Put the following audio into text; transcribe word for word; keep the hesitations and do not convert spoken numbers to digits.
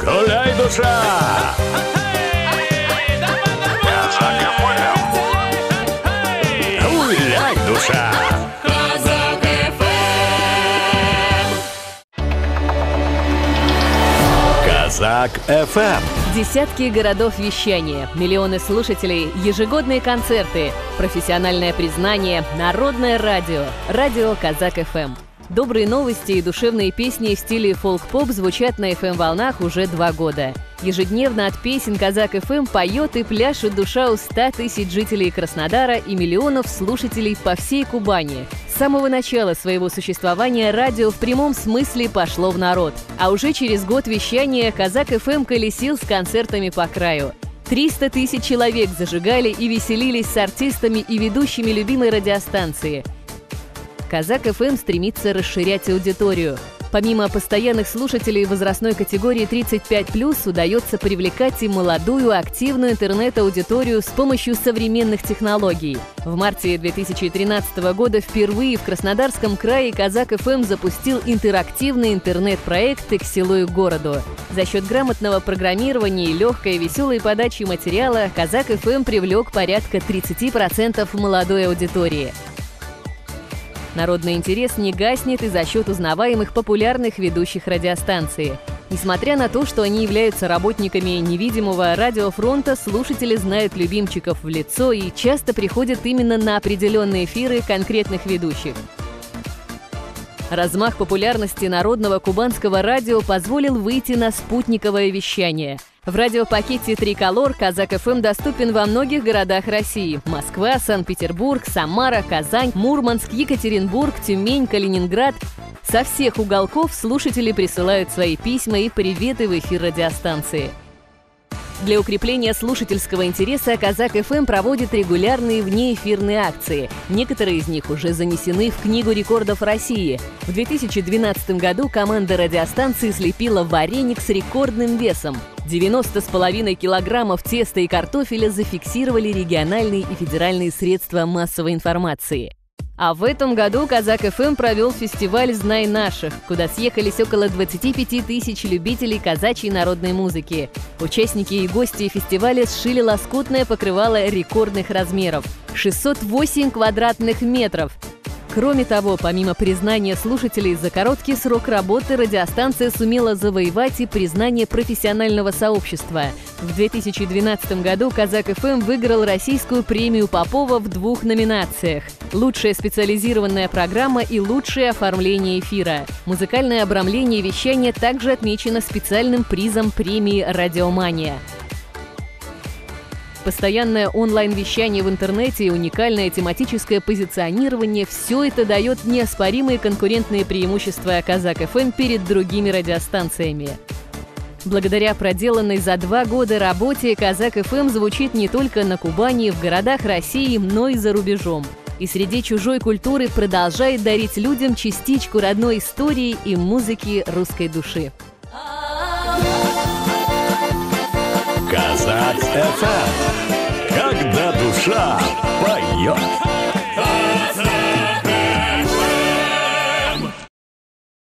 Гуляй, душа! Гуляй, душа! Казак эф эм. Десятки городов вещания, миллионы слушателей, ежегодные концерты, профессиональное признание, народное радио, радио Казак эф эм. Добрые новости и душевные песни в стиле фолк-поп звучат на эф эм-волнах уже два года. Ежедневно от песен Казак эф эм поет и пляшет душа у ста тысяч жителей Краснодара и миллионов слушателей по всей Кубани. С самого начала своего существования радио в прямом смысле пошло в народ. А уже через год вещания Казак эф эм колесил с концертами по краю. триста тысяч человек зажигали и веселились с артистами и ведущими любимой радиостанции. Казак эф эм стремится расширять аудиторию. Помимо постоянных слушателей возрастной категории тридцать пять плюс, удается привлекать и молодую, активную интернет-аудиторию с помощью современных технологий. В марте две тысячи тринадцатого года впервые в Краснодарском крае Казак эф эм запустил интерактивный интернет-проект «И к селу, и к городу». За счет грамотного программирования и легкой, веселой подачи материала Казак эф эм привлек порядка тридцати процентов молодой аудитории. Народный интерес не гаснет и за счет узнаваемых популярных ведущих радиостанции. Несмотря на то, что они являются работниками невидимого радиофронта, слушатели знают любимчиков в лицо и часто приходят именно на определенные эфиры конкретных ведущих. Размах популярности народного кубанского радио позволил выйти на спутниковое вещание. В радиопакете «Триколор» Казак эф эм доступен во многих городах России: Москва, Санкт-Петербург, Самара, Казань, Мурманск, Екатеринбург, Тюмень, Калининград. Со всех уголков слушатели присылают свои письма и приветы в эфир радиостанции. Для укрепления слушательского интереса Казак эф эм проводит регулярные внеэфирные акции. Некоторые из них уже занесены в Книгу рекордов России. В две тысячи двенадцатом году команда радиостанции слепила вареник с рекордным весом. девяносто с половиной килограммов теста и картофеля зафиксировали региональные и федеральные средства массовой информации. А в этом году Казак эф эм провел фестиваль «Знай наших», куда съехались около двадцати пяти тысяч любителей казачьей народной музыки. Участники и гости фестиваля сшили лоскутное покрывало рекордных размеров – шестьсот восемь квадратных метров. Кроме того, помимо признания слушателей, за короткий срок работы радиостанция сумела завоевать и признание профессионального сообщества. В две тысячи двенадцатом году Казак эф эм выиграл российскую премию Попова в двух номинациях: «Лучшая специализированная программа» и «Лучшее оформление эфира». Музыкальное обрамление вещания также отмечено специальным призом премии «Радиомания». Постоянное онлайн-вещание в интернете и уникальное тематическое позиционирование – все это дает неоспоримые конкурентные преимущества Казак эф эм перед другими радиостанциями. Благодаря проделанной за два года работе Казак эф эм звучит не только на Кубани, в городах России, но и за рубежом. И среди чужой культуры продолжает дарить людям частичку родной истории и музыки русской души. Казак эф эм. Когда душа поет.